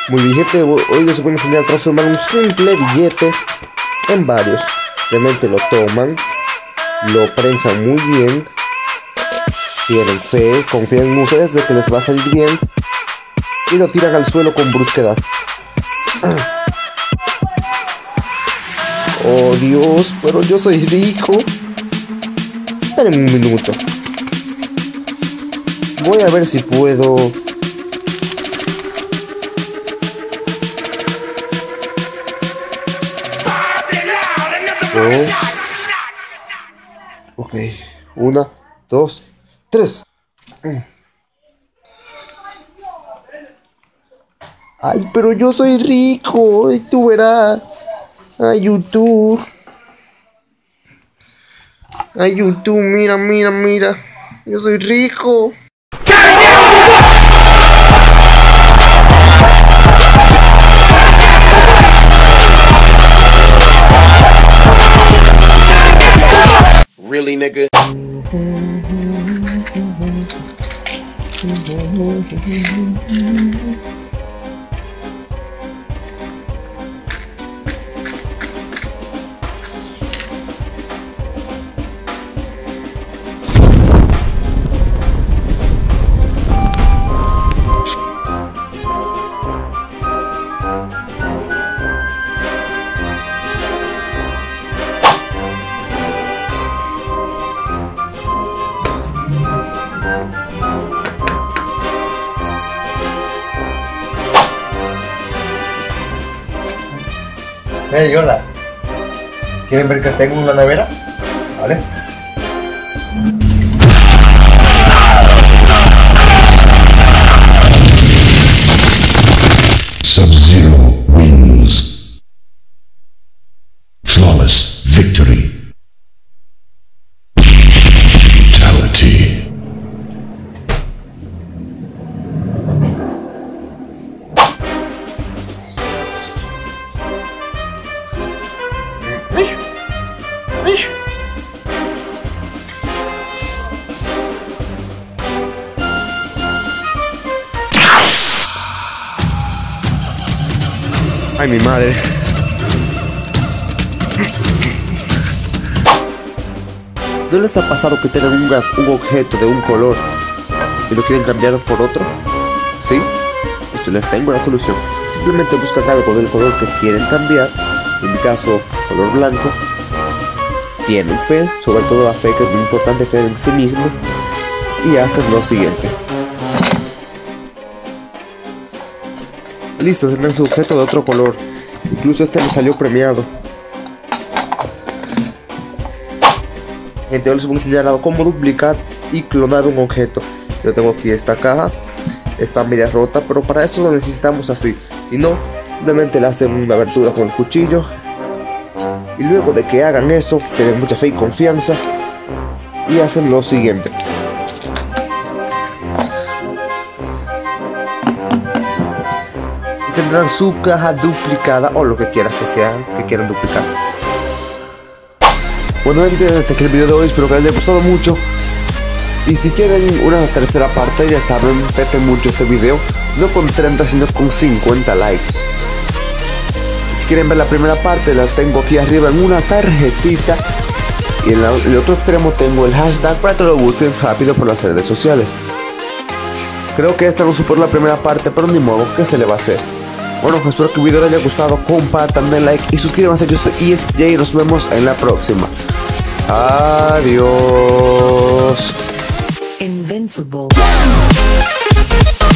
Muy bien, gente, hoy les voy a enseñar a transformar un simple billete en varios. Realmente lo toman, lo prensan muy bien, tienen fe, confían en ustedes de que les va a salir bien y lo tiran al suelo con brusquedad. Oh Dios, pero yo soy rico. Esperen un minuto. Voy a ver si puedo. Dos. Ok, 1, 2, 3. Ay, pero yo soy rico. Y tú verás. Ay, YouTube. Ay, YouTube, mira, mira, mira. Yo soy rico. Really, nigga? Hey, hola. ¿Quieren ver que tengo una nevera? ¿Vale? Sub-Zero wins. Flawless victory. Fatality. Ay, mi madre. ¿No les ha pasado que tienen un objeto de un color y lo quieren cambiar por otro? ¿Sí? Yo les tengo la solución. Simplemente buscan algo del color que quieren cambiar. En mi caso, color blanco. Tienen fe, sobre todo la fe, que es muy importante, creer en sí mismo. Y hacen lo siguiente. Listo, tienen su objeto de otro color. Incluso este le salió premiado. Gente, hoy les voy a enseñar a cómo duplicar y clonar un objeto. Yo tengo aquí esta caja. Está media rota, pero para eso lo necesitamos así. Si no, simplemente le hacen una abertura con el cuchillo. Y luego de que hagan eso, tienen mucha fe y confianza. Y hacen lo siguiente. Tendrán su caja duplicada o lo que quieran que sean, que quieran duplicar. Bueno, gente, hasta aquí el video de hoy, espero que les haya gustado mucho. Y si quieren una tercera parte, ya saben, peten mucho este video, no con 30 sino con 50 likes. Si quieren ver la primera parte, la tengo aquí arriba en una tarjetita. Y en el otro extremo tengo el hashtag para que lo busquen rápido por las redes sociales. Creo que esta no superó la primera parte, pero ni modo, ¿qué se le va a hacer? Bueno, pues espero que el video les haya gustado, compartan, den like y suscríbanse. Yo soy ESPJ y nos vemos en la próxima. Adiós. Invincible.